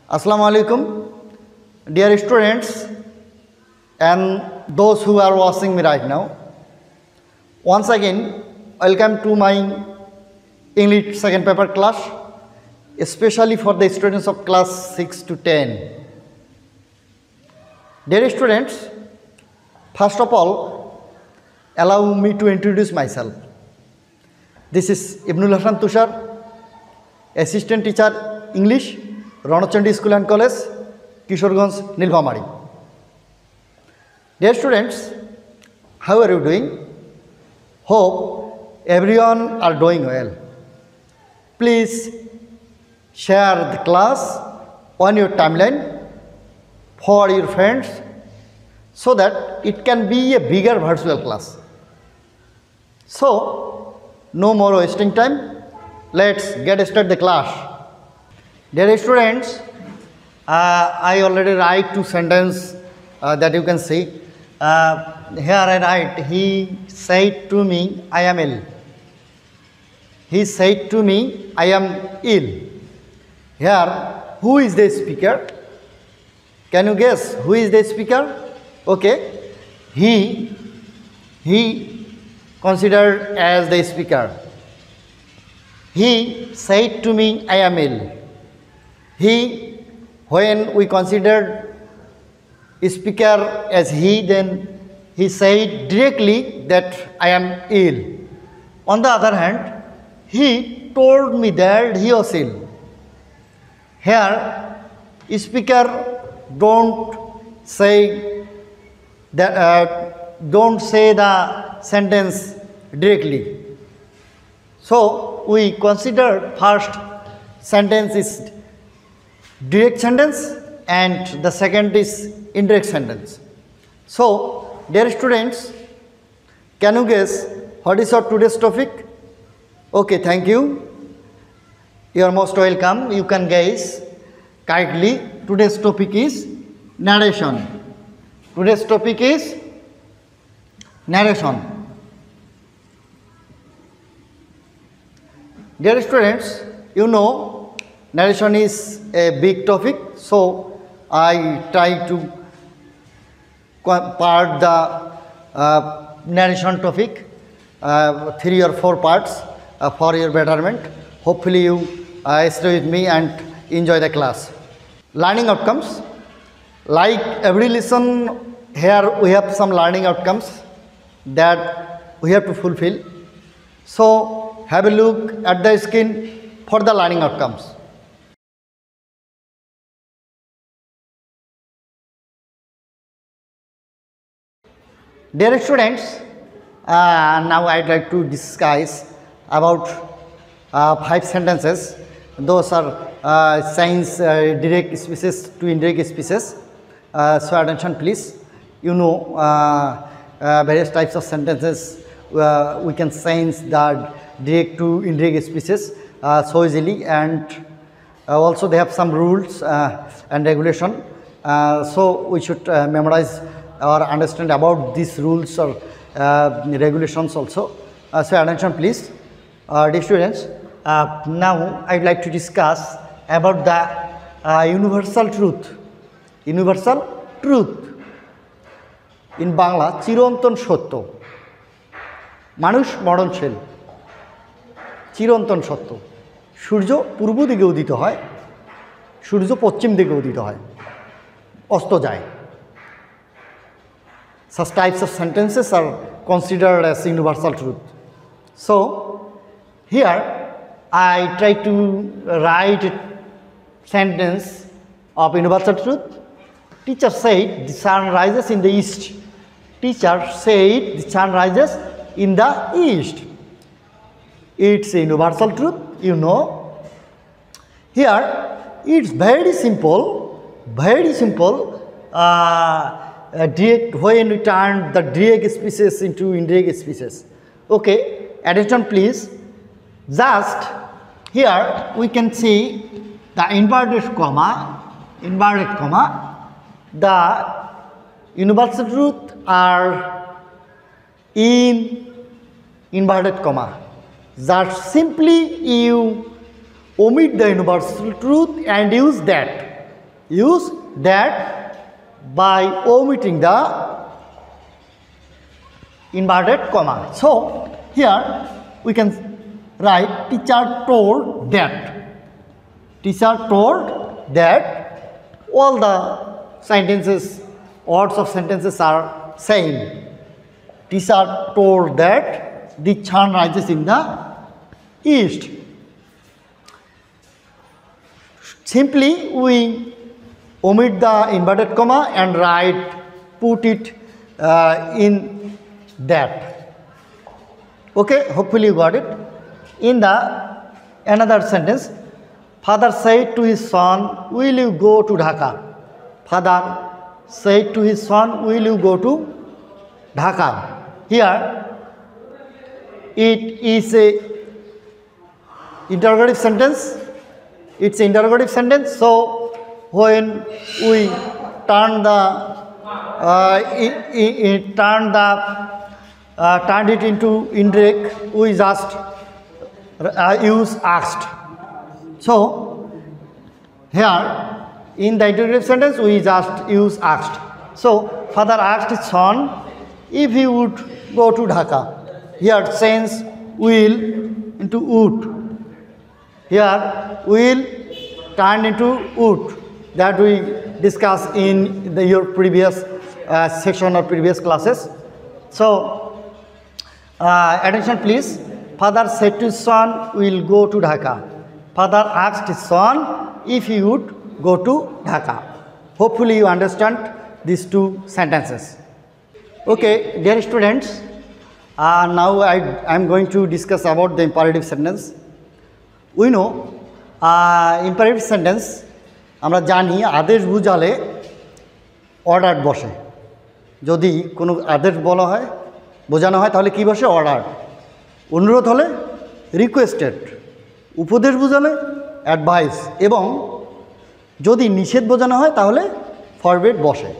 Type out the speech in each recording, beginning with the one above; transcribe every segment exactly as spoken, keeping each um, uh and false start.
Assalamu alaikum, dear students and those who are watching me right now. Once again, welcome to my English second paper class, especially for the students of class six to ten. Dear students, first of all, allow me to introduce myself. This is Ibnul Hasan Tushar, Assistant Teacher English, Ranachandi School and College, Kishorganj, Nilphamari. Dear students, how are you doing? Hope everyone are doing well. Please share the class on your timeline for your friends so that it can be a bigger virtual class. So, no more wasting time. Let's get started the class. Dear students, uh, I already write two sentences uh, that you can see. Uh, here I write, he said to me, I am ill. He said to me, I am ill. Here, who is the speaker? Can you guess who is the speaker? Okay, he, he considered as the speaker. He said to me, I am ill. He, when we considered speaker as he, then he said directly that I am ill. On the other hand, he told me that he was ill. Here, speaker don't say that uh, don't say the sentence directly. So we consider first sentence is direct sentence and the second is indirect sentence. So, dear students, can you guess what is our today's topic? Okay, thank you. You are most welcome. You can guess correctly. Today's topic is narration. Today's topic is narration. Dear students, you know narration is a big topic, so I try to part the uh, narration topic, uh, three or four parts uh, for your betterment. Hopefully you uh, stay with me and enjoy the class. Learning outcomes. Like every lesson, here we have some learning outcomes that we have to fulfill. So have a look at the screen for the learning outcomes. Dear students, uh, now I'd like to discuss about uh, five sentences. Those are uh, signs uh, direct species to indirect species. Uh, so attention please. You know uh, uh, various types of sentences uh, we can sense the direct to indirect species uh, so easily, and uh, also they have some rules uh, and regulation. Uh, so we should uh, memorize or understand about these rules or uh, regulations also. Uh, so attention please, uh, dear students. Uh, now I would like to discuss about the uh, universal truth. Universal truth. In Bangla, চিরন্তন সত্য, মানুষ মরণশীল, চিরন্তন সত্য। সূর্য পূর্ব দিকে উদিত হয়, সূর্য পশ্চিম দিকে উদিত হয়, অস্ত যায়। Such types of sentences are considered as universal truth. So, here I try to write a sentence of universal truth. Teacher said the sun rises in the east. Teacher said the sun rises in the east. It's a universal truth, you know. Here, it's very simple, very simple. Uh, Uh, direct, when we turn the direct species into indirect species. Okay, attention please. Just here we can see the inverted comma, inverted comma. The universal truth are in inverted comma. Just simply you omit the universal truth and use that. use that by omitting the inverted comma. So here we can write teacher told that. Teacher told that all the sentences, words of sentences are same. Teacher told that the sun rises in the east. Simply we omit the inverted comma and write, put it uh, in that. Okay, hopefully you got it. In the another sentence, father said to his son, will you go to Dhaka? Father said to his son, will you go to Dhaka? Here it is a interrogative sentence. It's an interrogative sentence. So when we turn the uh, it, it, it turn the uh, turned it into indirect, we just uh, use asked. So here in the interrogative sentence we just use asked. So father asked his son if he would go to Dhaka. Here sense will into would. Here will turned into would, that we discussed in the, your previous uh, section or previous classes. So uh, attention please. Father said to his son, will go to Dhaka. Father asked his son if he would go to Dhaka. Hopefully you understand these two sentences. Okay, dear students, uh, now I am going to discuss about the imperative sentence. We know uh, imperative sentence আমরা জানি আদেশ বুঝালে order বসে। যদি কোনো আদেশ বলা হয় বোঝানো হয় তাহলে কি বসে? অর্ডার। অনুরোধ হলে রিকোয়েস্টেড, উপদেশ বোঝালে অ্যাডভাইস, এবং যদি নিষেধ বোঝানো হয় তাহলে ফরবিড বসে।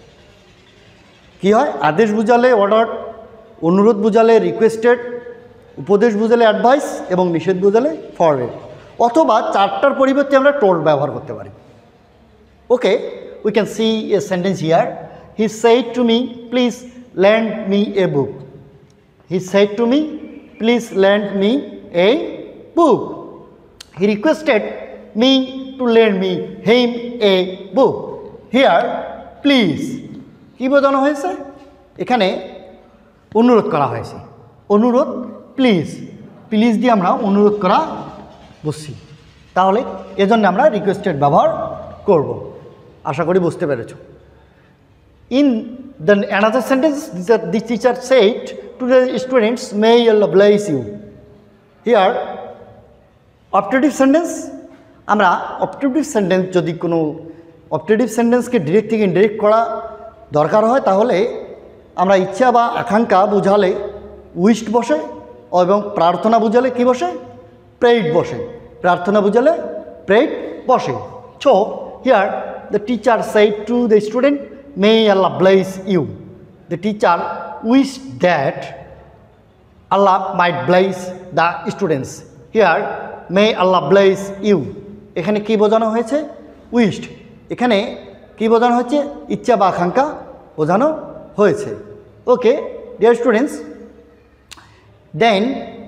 কি হয়? আদেশ বুঝালে অর্ডার, অনুরোধ বুঝালে রিকোয়েস্টেড, উপদেশ বুঝালে অ্যাডভাইস এবং নিষেধ বুঝালে ফরবিড। অথবা চারটার পরিবর্তে আমরা টোল্ড ব্যবহার করতে পারি। Okay, we can see a sentence here. He said to me please lend me a book. He said to me please lend me a book. He requested me to lend me him a book. Here please কী বোঝানো হয়েছে? এখানে অনুরোধ করা হয়েছে। অনুরোধ please, please দিয়ে আমরা অনুরোধ করা বুঝছি, তাহলে এজন্য আমরা রিকোয়েস্টেড ব্যবহার করব। আশা করি বুঝতে পেরেছ। In the another sentence the teacher said to the students, may Allah bless you. Here optative sentence, আমরা অপটেটিভ সেন্টেন্স যদি কোনো অপটেটিভ সেন্টেন্সকে ডিরেক্ট থেকে ইনডিরেক্ট করা দরকার হয় তাহলে আমরা ইচ্ছা বা আকাঙ্ক্ষা বোঝালে উইশড বসে, এবং প্রার্থনা বুঝালে কি বসে? প্রেইড বসে। প্রার্থনা বুঝালে প্রেইড বসে। So here the teacher said to the student, may Allah bless you. The teacher wish that Allah might bless the students. Here may Allah bless you, এখানে কি বোঝানো হয়েছে? উইশড। এখানে কি বোঝানো হচ্ছে? ইচ্ছা বা আকাঙ্ক্ষা বোঝানো হয়েছে। Okay dear students, then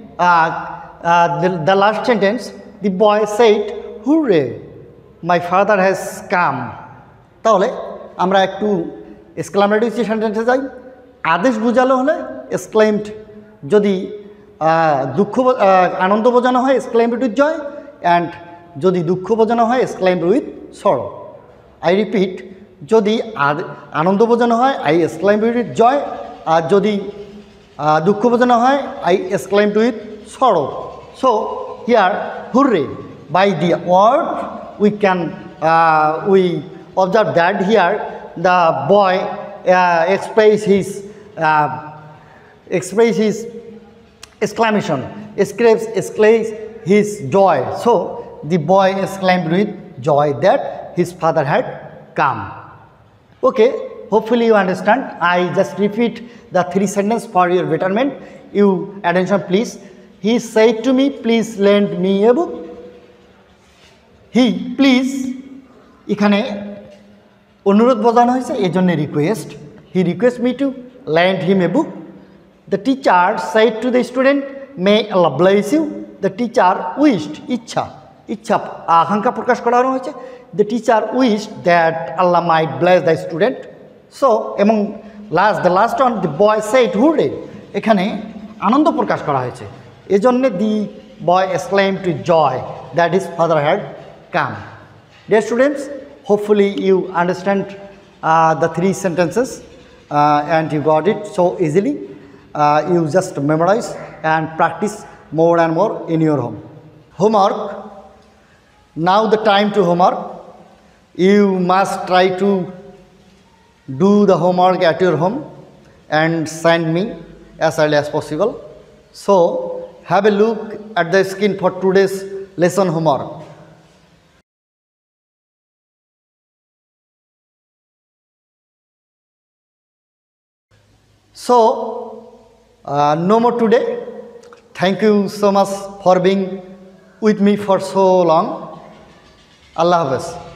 the last sentence, the boy said, hooray, my father has come. তাহলে আমরা একটু এক্সক্লামেটরি সেন্টেন্সে যাই। আদেশ বোঝালো হলে এক্সক্লেমড, যদি দুঃখ আনন্দ বোঝানো হয় এক্সক্লেমড উইথ জয়, অ্যান্ড যদি দুঃখ বোঝানো হয় exclaimed with sorrow. I repeat, যদি আনন্দ বোঝানো হয় আই এক্সক্লেমড উইথ জয়, আর যদি দুঃখ বোঝানো হয় I exclaimed with sorrow. So here, hooray, by the word we can uh, we observe that here the boy uh, express his uh, express his exclamation, exclaims exclaims his joy. So the boy exclaimed with joy that his father had come. Okay, hopefully you understand. I just repeat the three sentences for your betterment. You attention please. He said to me, please lend me a book. He, please, এখানে অনুরোধ বোঝানো হয়েছে, এই জন্য request. He request me to lend him a book. The teacher said to the student, may Allah bless you. The teacher wished, ইচ্ছা ইচ্ছা আকাঙ্ক্ষা প্রকাশ করানো হয়েছে। The teacher wished that Allah might bless the student. So এবং last the last on the boy said hooray, এখানে আনন্দ প্রকাশ করা হয়েছে। এজন্য the boy exclaimed to joy that his father had come. Dear students, hopefully you understand uh, the three sentences uh, and you got it so easily. Uh, you just memorize and practice more and more in your home. Homework. Now the time to homework. You must try to do the homework at your home and send me as early as possible. So have a look at the screen for today's lesson homework. So uh, no more today. Thank you so much for being with me for so long. Allah Hafiz.